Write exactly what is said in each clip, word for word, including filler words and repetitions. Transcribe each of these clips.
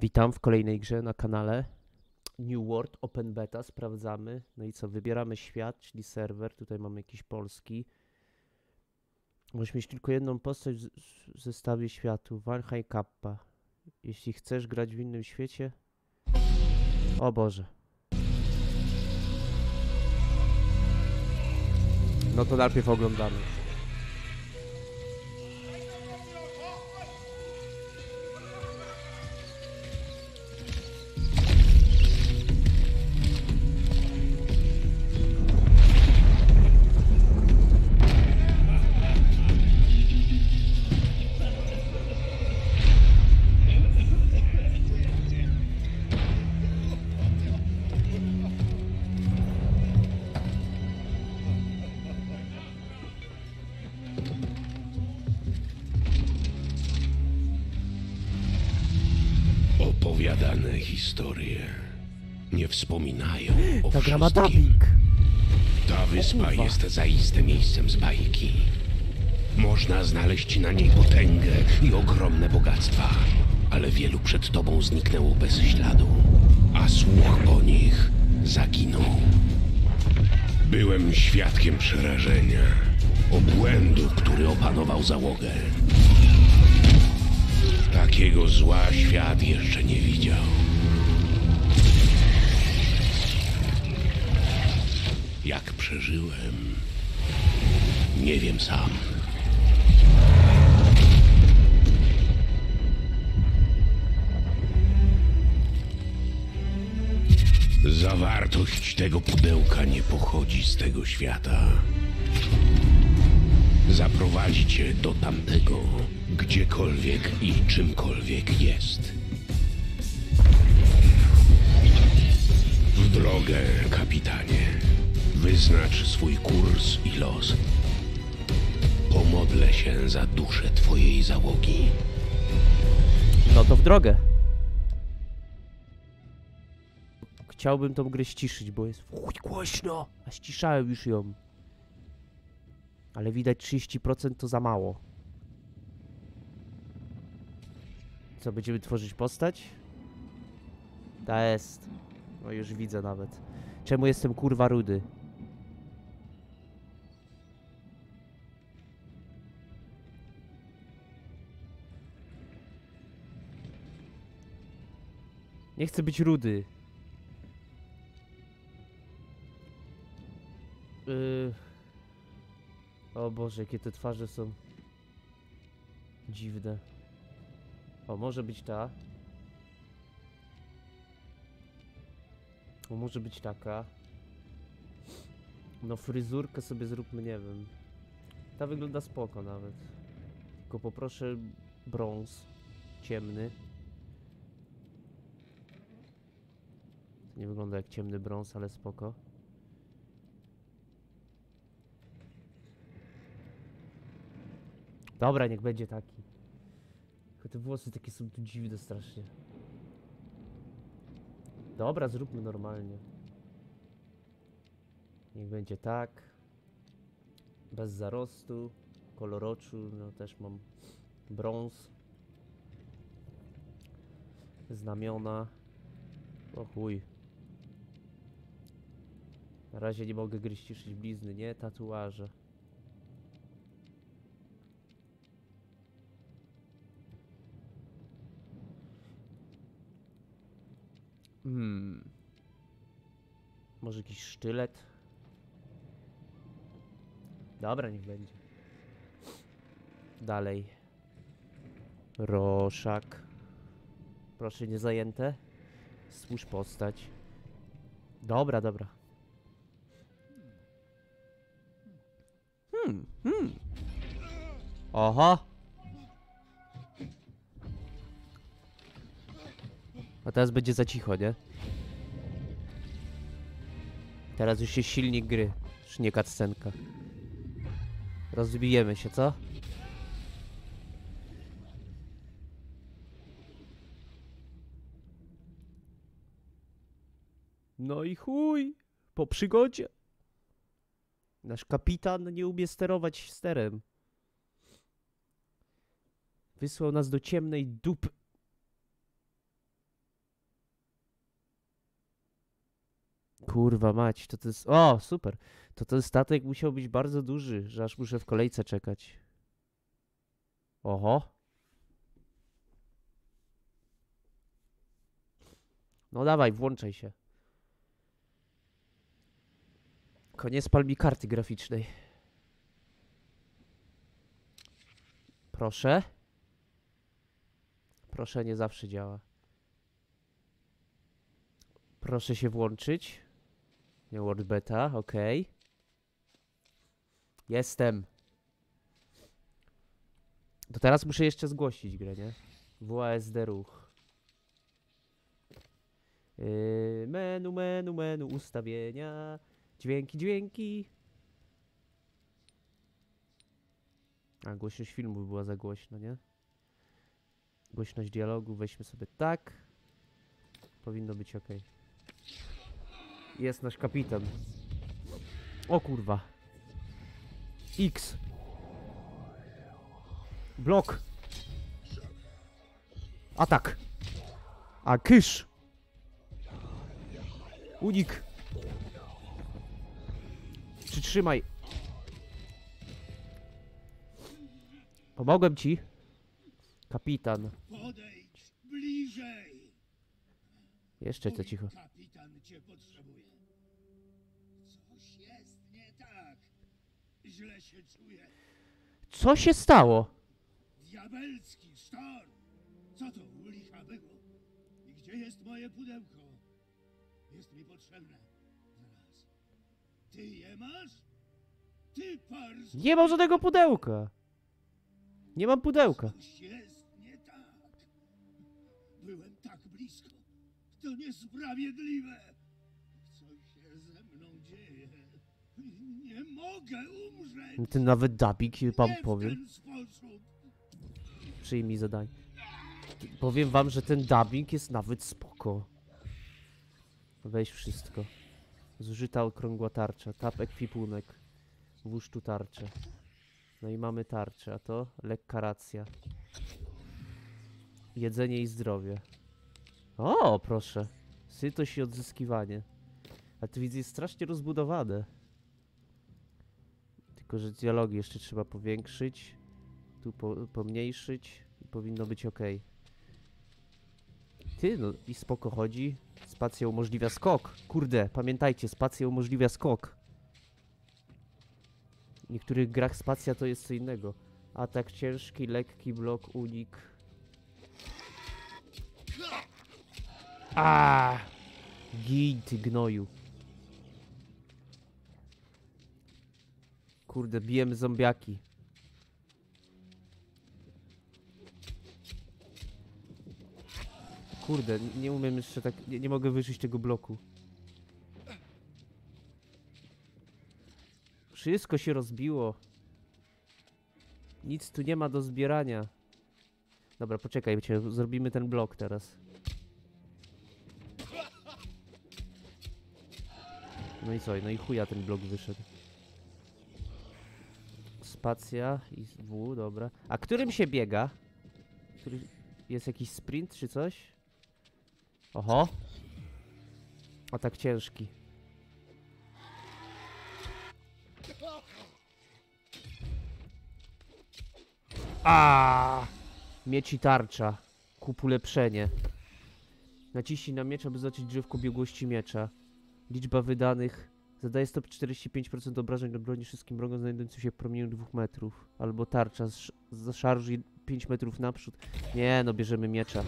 Witam w kolejnej grze na kanale New World Open Beta, sprawdzamy. No i co, wybieramy świat, czyli serwer, tutaj mamy jakiś polski. Możesz mieć tylko jedną postać w zestawie światu, Valheim Kappa. Jeśli chcesz grać w innym świecie... O Boże. No to najpierw oglądamy. Opowiadane historie nie wspominają o Ta gra ma wszystkim. dubbing. Ta wyspa jest zaiste miejscem z bajki. Można znaleźć na niej potęgę i ogromne bogactwa, ale wielu przed tobą zniknęło bez śladu, a słuch o nich zaginął. Byłem świadkiem przerażenia, obłędu, który opanował załogę. Takiego zła świat jeszcze nie widział. Jak przeżyłem, nie wiem sam. Zawartość tego pudełka nie pochodzi z tego świata. Zaprowadzi cię do tamtego, gdziekolwiek i czymkolwiek jest. W drogę, kapitanie. Wyznacz swój kurs i los. Pomodlę się za duszę twojej załogi. No to w drogę. Chciałbym tą grę ściszyć, bo jest w chuj głośno. A ściszałem już ją. Ale widać trzydzieści procent to za mało. Co, będziemy tworzyć postać? Ta jest. No już widzę nawet. Czemu jestem kurwa rudy? Nie chcę być rudy. Yy... O Boże, jakie te twarze są dziwne. O, może być ta. O, może być taka. No fryzurkę sobie zróbmy, nie wiem. Ta wygląda spoko nawet. Tylko poproszę brąz ciemny. To nie wygląda jak ciemny brąz, ale spoko. Dobra, niech będzie taki. Tylko te włosy takie są tu dziwne strasznie. Dobra, zróbmy normalnie. Niech będzie tak. Bez zarostu. Kolor oczu, no też mam brąz. Znamiona. O chuj. Na razie nie mogę gry ściszyć blizny, nie? Tatuaże. Hmm. Może jakiś sztylet? Dobra, niech będzie. Dalej. Roszak. Proszę, nie zajęte. Stwórz postać. Dobra, dobra. Hmm, hmm. Oho. A teraz będzie za cicho, nie? Teraz już jest silnik gry. Już nie cutscenka. Rozbijemy się, co? No i chuj! Po przygodzie! Nasz kapitan nie umie sterować sterem. Wysłał nas do ciemnej dupy. Kurwa mać, to to jest... O, super. To ten statek musiał być bardzo duży, że aż muszę w kolejce czekać. Oho. No dawaj, włączaj się. Koniec pal mi karty graficznej. Proszę. Proszę, nie zawsze działa. Proszę się włączyć. Nie Word Beta, okej. Okay. Jestem. To teraz muszę jeszcze zgłosić grę, nie? W A S D ruch. Yy, menu, menu, menu, ustawienia. Dźwięki, dźwięki. A, głośność filmu by była za głośno, nie? Głośność dialogu weźmy sobie tak. Powinno być ok. Jest nasz kapitan. O kurwa. X. Blok. Atak. A kysz. Unik. Przytrzymaj. Pomogłem ci. Kapitan. Podejdź bliżej. Jeszcze co Mój cicho. kapitan cię potrzebuje. Coś jest nie tak. Źle się czuję. Co się stało? Diabelski sztorm. Co to u licha było? I gdzie jest moje pudełko? Jest mi potrzebne. Zaraz. Ty je masz? Ty pars. Nie mam żadnego pudełka. Nie mam pudełka. Coś jest nie tak. Byłem tak blisko. To niesprawiedliwe. Co się ze mną dzieje? Nie mogę umrzeć. Ten nawet dubbing wam Nie w powiem. ten sposób. Przyjmij zadanie. Powiem wam, że ten dubbing jest nawet spoko. Weź wszystko. Zużyta okrągła tarcza. Tap ekwipunek. Włóż tu tarczę. No i mamy tarczę, a to lekka racja. Jedzenie i zdrowie. O, proszę. Sytość i odzyskiwanie. A tu widzę, jest strasznie rozbudowane. Tylko, że dialogi jeszcze trzeba powiększyć. Tu po, pomniejszyć. I powinno być ok. Ty, no i spoko chodzi. Spacja umożliwia skok. Kurde, pamiętajcie, spacja umożliwia skok. W niektórych grach spacja to jest co innego. Atak ciężki, lekki, blok, unik. A! Gin, ty gnoju. Kurde, bijemy zombiaki. Kurde, nie, nie umiem jeszcze tak... Nie, nie mogę wyżyć tego bloku. Wszystko się rozbiło. Nic tu nie ma do zbierania. Dobra, poczekaj, cię, zrobimy ten blok teraz. No i co? No i chuja ten blok wyszedł. Spacja i W, dobra. A którym się biega? Który... Jest jakiś sprint czy coś? Oho. Atak ciężki. A! Miecz i tarcza. Kup ulepszenie. Naciśnij na miecz, aby zobaczyć drzewko biegłości miecza. Liczba wydanych. Zadaje sto czterdzieści pięć procent obrażeń do broni wszystkim wrogom znajdującym się w promieniu dwóch metrów. Albo tarcza. Zaszarżuj pięć metrów naprzód. Nie, no bierzemy miecza.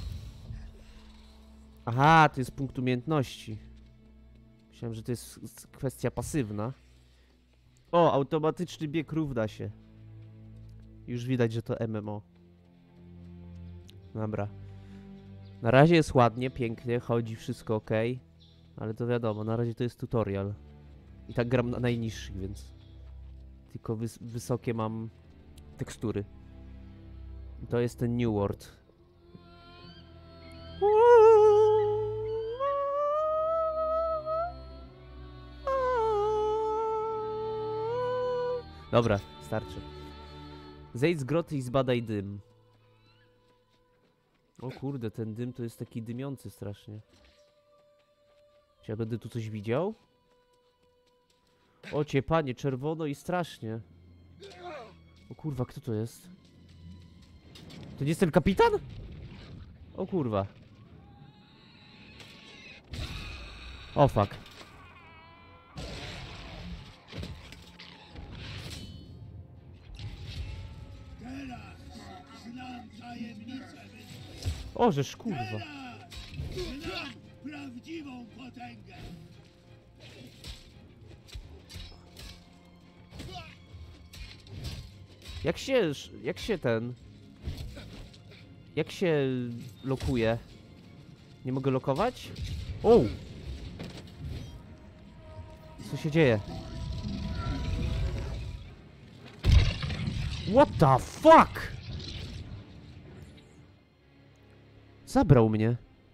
Aha, to jest punkt umiejętności. Myślałem, że to jest kwestia pasywna. O, automatyczny bieg równa się. Już widać, że to M M O. Dobra. Na razie jest ładnie, pięknie, chodzi wszystko ok. Ale to wiadomo, na razie to jest tutorial. I tak gram na najniższych, więc... Tylko wys wysokie mam tekstury. I to jest ten New World. Dobra, starczy. Zejdź z groty i zbadaj dym. O kurde, ten dym to jest taki dymiący strasznie. Czy ja będę tu coś widział? O cię, panie, czerwono i strasznie. O kurwa, kto to jest? To nie jest ten kapitan? O kurwa. O fuck. Teraz znam tajemnicę wyspy. O, żeż kurwa. Teraz znam prawdziwą potęgę. Jak się, jak się ten... Jak się lokuje? Nie mogę lokować? O! Co się dzieje? What the fuck? Zabrał mnie.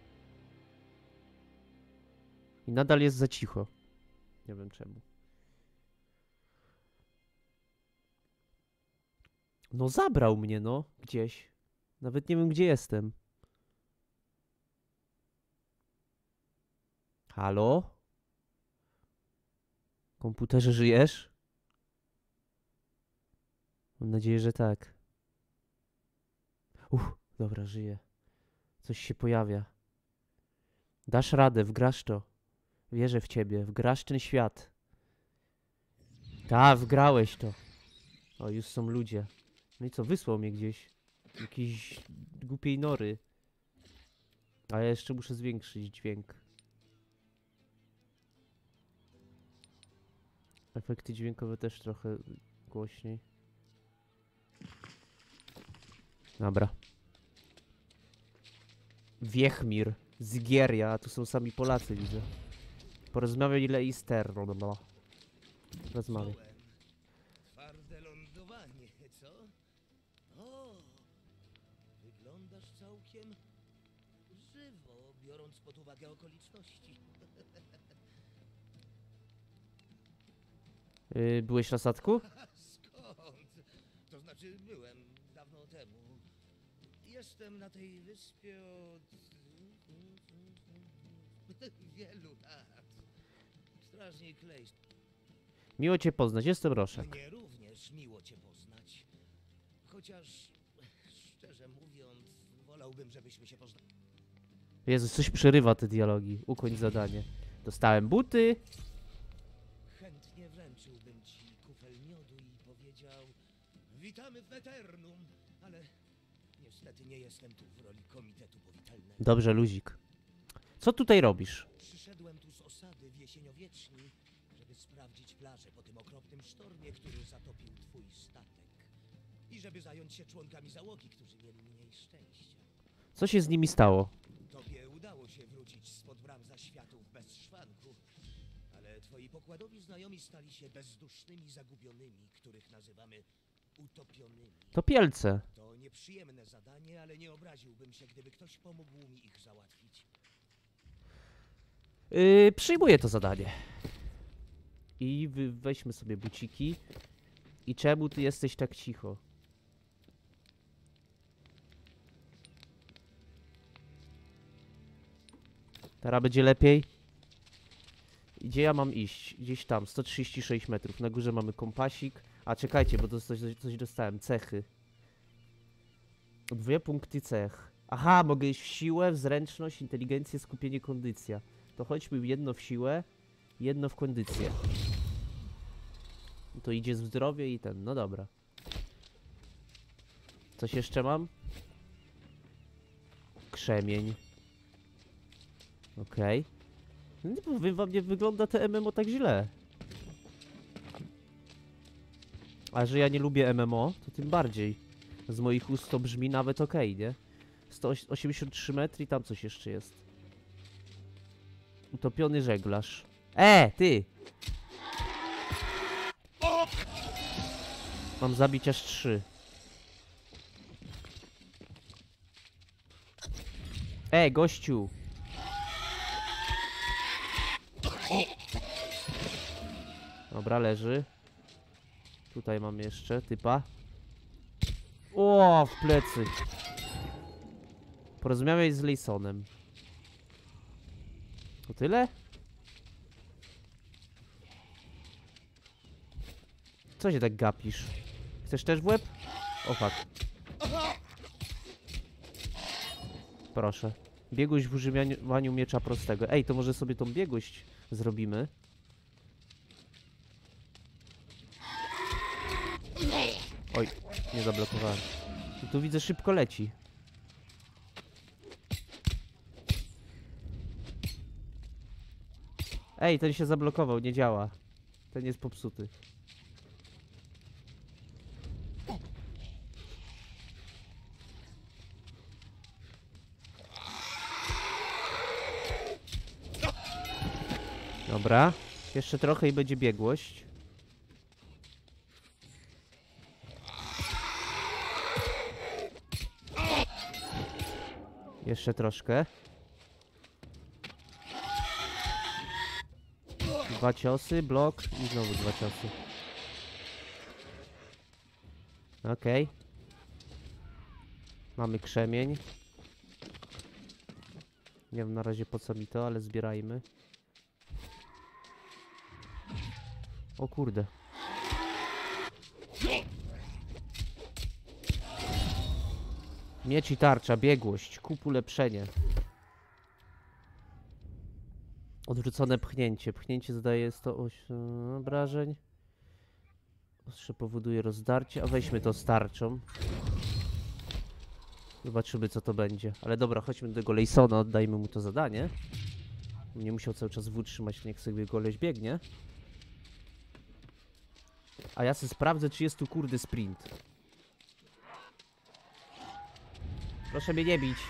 I nadal jest za cicho. Nie wiem czemu. No zabrał mnie, no. Gdzieś. Nawet nie wiem, gdzie jestem. Halo? Komputerze, żyjesz? Mam nadzieję, że tak. Uff, dobra, żyję. Coś się pojawia. Dasz radę, wgrasz to. Wierzę w ciebie, wgrasz ten świat. Ta, wgrałeś to. O, już są ludzie. No i co, wysłał mnie gdzieś. Jakiejś głupiej nory. A ja jeszcze muszę zwiększyć dźwięk. Efekty dźwiękowe też trochę głośniej. Dobra. Wiechmir. Zigieria, a tu są sami Polacy, widzę. Porozmawiaj Leister. Rozmawiaj. Twarde lądowanie, co? O, wyglądasz całkiem żywo, biorąc pod uwagę okoliczności. Yy, byłeś na statku? Skąd? To znaczy byłem dawno temu. Jestem na tej wyspie od wielu lat. Strażnik Lejst. Miło cię poznać, jestem Roszak. Mnie również miło cię poznać. Chociaż, szczerze mówiąc, wolałbym, żebyśmy się poznali. Jezus, coś przerywa te dialogi. Ukończ zadanie. Dostałem buty. Chętnie wręczyłbym ci kufel miodu i powiedział: witamy w Eternum, ale niestety nie jestem tu w roli komitetu powitalnego. Dobrze, luzik. Co tutaj robisz? Przyszedłem tu z osady w Jesieniowieczni, żeby sprawdzić plażę po tym okropnym sztormie, który zatopił twój statek. I żeby zająć się członkami załogi, którzy mieli mniej szczęścia. Co się z nimi stało? Tobie udało się wrócić spod bram zaświatów bez szwanku, ale twoi pokładowi znajomi stali się bezdusznymi zagubionymi, których nazywamy utopionymi. To Pielce. To nieprzyjemne zadanie, ale nie obraziłbym się, gdyby ktoś pomógł mi ich załatwić. Yy, przyjmuję to zadanie. I wy, weźmy sobie buciki. I czemu ty jesteś tak cicho? Teraz będzie lepiej. Gdzie ja mam iść? Gdzieś tam, sto trzydzieści sześć metrów. Na górze mamy kompasik. A czekajcie, bo to coś, coś dostałem. Cechy. Dwie punkty cech. Aha, mogę iść w siłę, w zręczność, inteligencję, skupienie, kondycja. To chodźmy jedno w siłę, jedno w kondycję. To idzie w zdrowie i ten, no dobra. Coś jeszcze mam? Krzemień. Okej. Okay. No nie powiem wam, nie wygląda te M M O tak źle. A że ja nie lubię M M O, to tym bardziej. Z moich ust to brzmi nawet okej, okay, nie? sto osiemdziesiąt trzy metry i tam coś jeszcze jest. Utopiony żeglarz. E, ty! Mam zabić aż trzy. E, gościu! Dobra, leży. Tutaj mam jeszcze typa. O, w plecy. Porozmawiaj z Lejsonem. To tyle? Co się tak gapisz? Chcesz też w łeb? O fuck. Proszę. Biegłość w używaniu miecza prostego. Ej, to może sobie tą biegłość zrobimy. Oj, nie zablokowałem. I tu widzę, szybko leci. Ej, ten się zablokował, nie działa. Ten jest popsuty. Dobra. Jeszcze trochę i będzie biegłość. Jeszcze troszkę. Dwa ciosy, blok i znowu dwa ciosy. Okej. Okay. Mamy krzemień. Nie wiem na razie po co mi to, ale zbierajmy. O kurde. Miecz i tarcza, biegłość, kup ulepszenie. Odwrócone pchnięcie. Pchnięcie zadaje sto osiem obrażeń. Ostrze powoduje rozdarcie. A weźmy to z tarczą. Zobaczymy co to będzie. Ale dobra, chodźmy do tego Leysona, oddajmy mu to zadanie. Nie musiał cały czas wytrzymać, niech sobie goleś biegnie. A ja sobie sprawdzę, czy jest tu kurde sprint. Proszę mnie nie bić.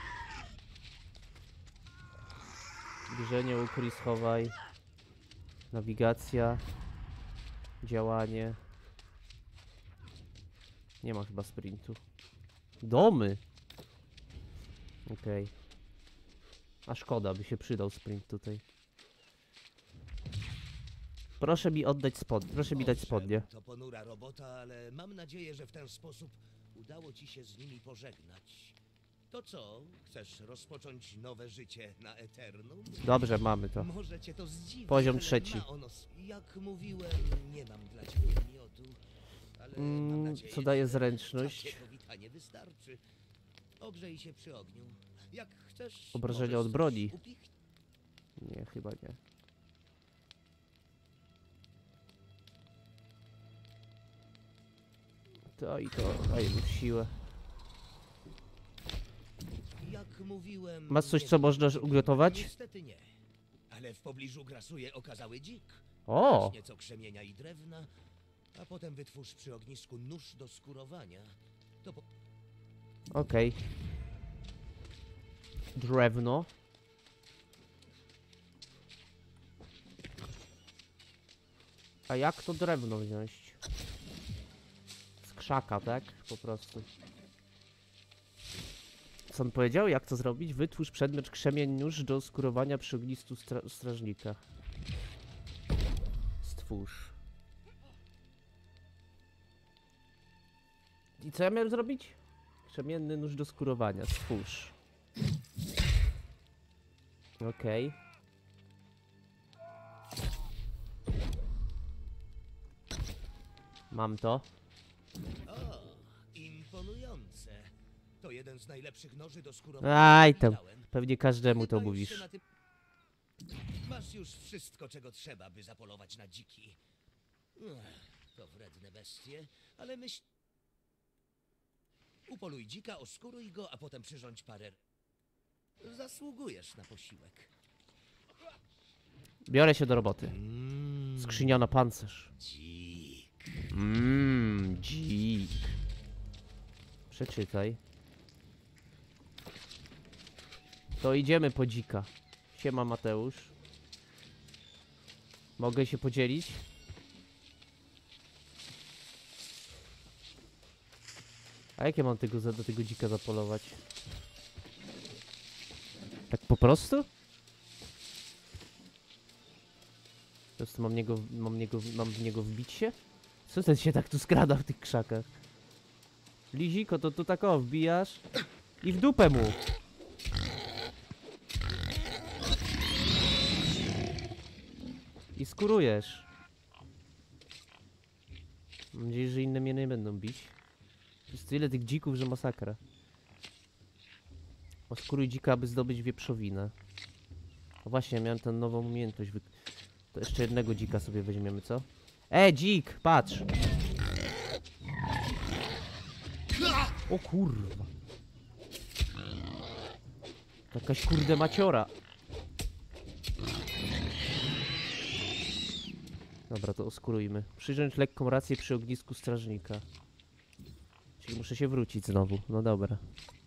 Zbliżenie, ukryj, schowaj. Nawigacja. Działanie. Nie ma chyba sprintu. Domy! Okej. Okay. A szkoda, by się przydał sprint tutaj. Proszę mi oddać spodnie. Proszę mi dać spodnie. To ponura robota, ale mam nadzieję, że w ten sposób udało ci się z nimi pożegnać. To co? Chcesz rozpocząć nowe życie na Eternum? Dobrze, mamy to. Może cię to zdziwi, Poziom ale trzeci. ma ono... Jak mówiłem, nie mam dla ciebie miodu, ale Mm, mam nadzieję, co daje że zręczność? takie powitanie wystarczy. Ogrzej się przy ogniu. Jak chcesz, Obrażenia możesz od broni. coś upich- Nie, chyba nie. To i to daje mu siłę. Jak mówiłem, Masz coś, nie co wiem. można ugotować? Niestety nie. Ale w pobliżu grasuje okazały dzik. O! Weź nieco krzemienia i drewna, a potem wytwórz przy ognisku nóż do skurowania. To po... Okej. Okay. Drewno. A jak to drewno wziąć? Z krzaka, tak? Po prostu. Co on powiedział? Jak to zrobić? Wytwórz przedmiot krzemień nóż do skurowania przy ognistu stra strażnika. Stwórz. I co ja miałem zrobić? Krzemienny nóż do skurowania. Stwórz. Okej. Okay. Mam to. O, imponujące. To jeden z najlepszych noży do skurowania. Aj jaki tam. widziałem. Pewnie każdemu to Chyba już się mówisz. na tym- Masz już wszystko, czego trzeba, by zapolować na dziki. Ech, to wredne bestie, ale myśl... Upoluj dzika, oskuruj go, a potem przyrządź parę... Zasługujesz na posiłek. Biorę się do roboty. Mm, Skrzynia na pancerz. dzik. Mmm, dzik. Przeczytaj. To idziemy po dzika. Siema Mateusz. Mogę się podzielić? A jakie mam tego, za- do tego dzika zapolować? Tak po prostu? Po prostu mam niego, mam niego, mam w niego wbić się? Co ten się tak tu skrada w tych krzakach? Liziko, to tu tak o, wbijasz i w dupę mu. I skurujesz. Mam nadzieję, że inne mnie nie będą bić. Jest tyle tych dzików, że masakra. Oskuruj dzika, aby zdobyć wieprzowinę. O właśnie, ja miałem tę nową umiejętność. Wy... To jeszcze jednego dzika sobie weźmiemy, co? E, dzik, patrz! O kurwa. Jakaś kurde maciora. Dobra, to oskurujmy. Przyjąć lekką rację przy ognisku strażnika. Czyli muszę się wrócić znowu. No dobra.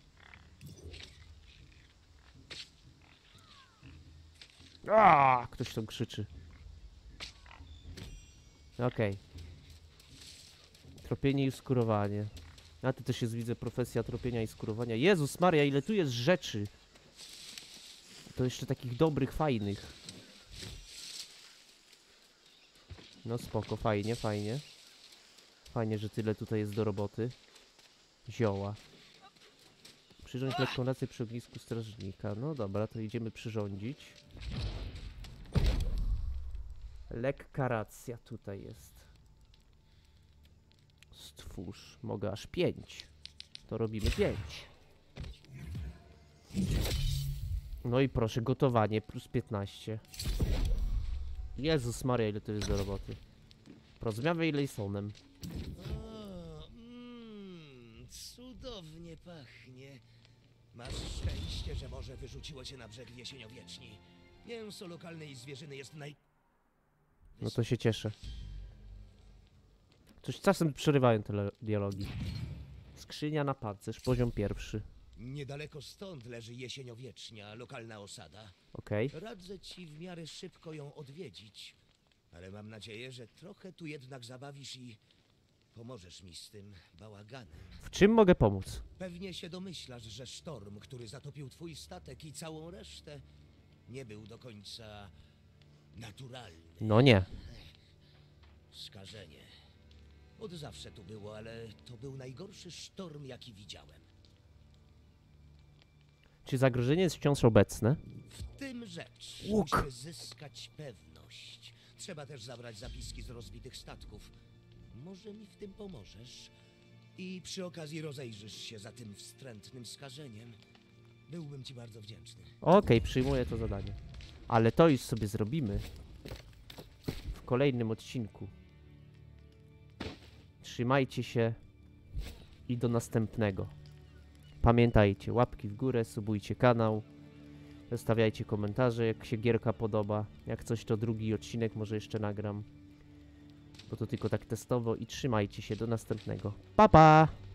A, ktoś tam krzyczy. Okej. Okay. Tropienie i skurowanie. A to też jest, widzę, profesja tropienia i skurowania. Jezus Maria, ile tu jest rzeczy. To jeszcze takich dobrych, fajnych. No spoko, fajnie, fajnie. Fajnie, że tyle tutaj jest do roboty. Zioła. Przyrządź lekką rację przy ognisku strażnika. No dobra, to idziemy przyrządzić. Lekka racja tutaj jest. Stwórz. Mogę aż pięć. To robimy pięć. No i proszę, gotowanie plus piętnaście. Jezus Maria, ile to jest do roboty. Porozmawiamy ile sonem. O, mm, cudownie pachnie. Masz szczęście, że morze wyrzuciło cię na brzeg jesieniowieczni. Mięso lokalnej zwierzyny jest naj... No to się cieszę. Coś czasem przerywają te dialogi. Skrzynia na pancerz, poziom pierwszy. Niedaleko stąd leży jesieniowiecznia, lokalna osada. Okej. Okay. Radzę ci w miarę szybko ją odwiedzić. Ale mam nadzieję, że trochę tu jednak zabawisz i pomożesz mi z tym bałaganem. W czym mogę pomóc? Pewnie się domyślasz, że sztorm, który zatopił twój statek i całą resztę, nie był do końca naturalny. No nie. Skażenie. Od zawsze tu było, ale to był najgorszy sztorm, jaki widziałem. Czy zagrożenie jest wciąż obecne? W tym rzecz. Łuk. Musimy zyskać pewność. Trzeba też zabrać zapiski z rozbitych statków. Może mi w tym pomożesz? I przy okazji rozejrzysz się za tym wstrętnym skażeniem. Byłbym ci bardzo wdzięczny. Okej, okay, przyjmuję to zadanie. Ale to już sobie zrobimy w kolejnym odcinku. Trzymajcie się i do następnego. Pamiętajcie, łapki w górę, subujcie kanał, zostawiajcie komentarze, jak się gierka podoba. Jak coś, to drugi odcinek może jeszcze nagram, bo to tylko tak testowo. I trzymajcie się, do następnego. Pa, pa!